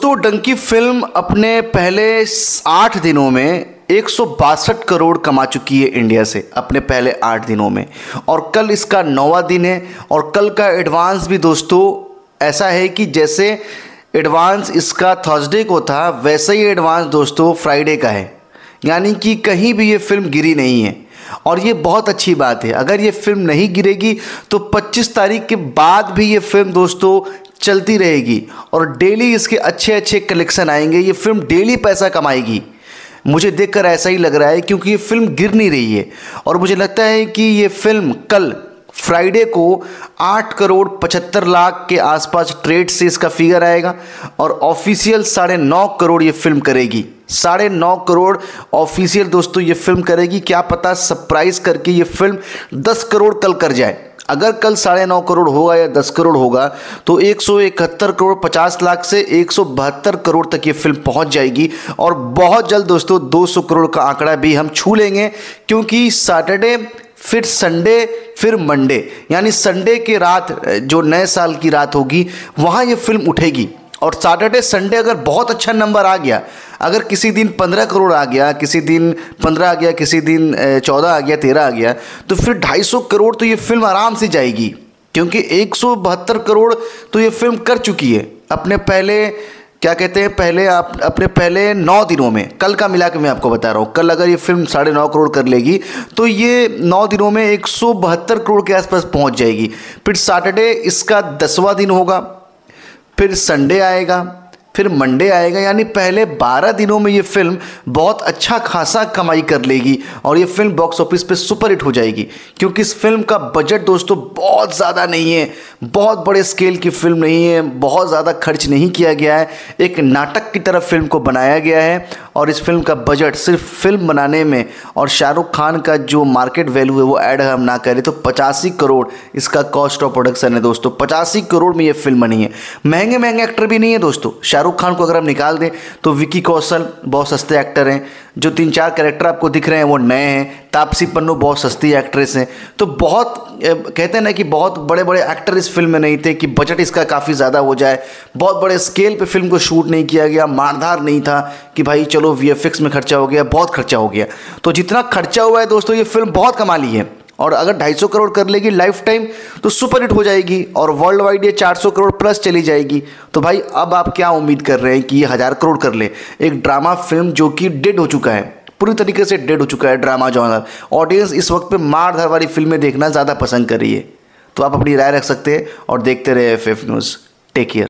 दोस्तों डंकी फिल्म अपने पहले 8 दिनों में 162 करोड़ कमा चुकी है इंडिया से अपने पहले 8 दिनों में। और कल इसका 9वां दिन है और कल का एडवांस भी दोस्तों ऐसा है कि जैसे एडवांस इसका थर्सडे को था वैसा ही एडवांस दोस्तों फ्राइडे का है, यानी कि कहीं भी ये फिल्म गिरी नहीं है। और ये बहुत अच्छी बात है। अगर ये फिल्म नहीं गिरेगी तो 25 तारीख के बाद भी ये फिल्म दोस्तों चलती रहेगी और डेली इसके अच्छे अच्छे कलेक्शन आएंगे। ये फिल्म डेली पैसा कमाएगी, मुझे देखकर ऐसा ही लग रहा है, क्योंकि ये फिल्म गिर नहीं रही है। और मुझे लगता है कि ये फिल्म कल फ्राइडे को 8 करोड़ 75 लाख के आसपास ट्रेड से इसका फिगर आएगा और ऑफिशियल 9.5 करोड़ ये फिल्म करेगी। 9.5 करोड़ ऑफिशियल दोस्तों ये फिल्म करेगी। क्या पता सरप्राइज करके ये फिल्म 10 करोड़ कल कर जाए। अगर कल 9.5 करोड़ होगा या 10 करोड़ होगा तो 171 करोड़ 50 लाख से 172 करोड़ तक ये फिल्म पहुंच जाएगी। और बहुत जल्द दोस्तों 200 करोड़ का आंकड़ा भी हम छू लेंगे, क्योंकि सैटरडे फिर संडे फिर मंडे, यानी संडे की रात जो नए साल की रात होगी वहाँ ये फिल्म उठेगी। और सैटरडे संडे अगर बहुत अच्छा नंबर आ गया, अगर किसी दिन 15 करोड़ आ गया, किसी दिन 15 आ गया, किसी दिन 14 आ गया, 13 आ गया, तो फिर 250 करोड़ तो ये फिल्म आराम से जाएगी, क्योंकि 172 करोड़ तो ये फिल्म कर चुकी है अपने पहले क्या कहते हैं पहले अपने पहले 9 दिनों में। कल का मिला के मैं आपको बता रहा हूँ, कल अगर ये फिल्म 9.5 करोड़ कर लेगी तो ये 9 दिनों में 172 करोड़ के आसपास पहुँच जाएगी। फिर सैटरडे इसका 10वां दिन होगा, फिर संडे आएगा, फिर मंडे आएगा, यानी पहले 12 दिनों में ये फिल्म बहुत अच्छा खासा कमाई कर लेगी और ये फिल्म बॉक्स ऑफिस पे सुपर हिट हो जाएगी। क्योंकि इस फिल्म का बजट दोस्तों बहुत ज़्यादा नहीं है, बहुत बड़े स्केल की फिल्म नहीं है, बहुत ज़्यादा खर्च नहीं किया गया है, एक नाटक की तरह फिल्म को बनाया गया है। और इस फिल्म का बजट सिर्फ फिल्म बनाने में और शाहरुख खान का जो मार्केट वैल्यू है वो ऐड हम ना करें तो 85 करोड़ इसका कॉस्ट ऑफ प्रोडक्शन है दोस्तों। 85 करोड़ में ये फिल्म बनी है। महंगे महंगे एक्टर भी नहीं है दोस्तों। शाहरुख खान को अगर हम निकाल दें तो विकी कौशल बहुत सस्ते एक्टर हैं, जो 3-4 कैरेक्टर आपको दिख रहे हैं वो नए हैं, तापसी पन्नू बहुत सस्ती एक्ट्रेस हैं। तो बहुत कहते हैं ना कि बहुत बड़े बड़े एक्टर इस फिल्म में नहीं थे कि बजट इसका काफ़ी ज़्यादा हो जाए। बहुत बड़े स्केल पे फिल्म को शूट नहीं किया गया, मारधार नहीं था कि भाई चलो वीएफएक्स में खर्चा हो गया, बहुत खर्चा हो गया। तो जितना खर्चा हुआ है दोस्तों ये फिल्म बहुत कमा ली है। और अगर 250 करोड़ कर लेगी लाइफ टाइम तो सुपर हिट हो जाएगी और वर्ल्ड वाइड ये 400 करोड़ प्लस चली जाएगी। तो भाई अब आप क्या उम्मीद कर रहे हैं कि ये 1000 करोड़ कर ले? एक ड्रामा फिल्म जो कि डेड हो चुका है, पूरी तरीके से डेड हो चुका है ड्रामा जॉनर। ऑडियंस इस वक्त पे मार धार वाली फिल्में देखना ज़्यादा पसंद कर रही है। तो आप अपनी राय रख सकते हैं और देखते रहे एफएफ न्यूज़। Take care.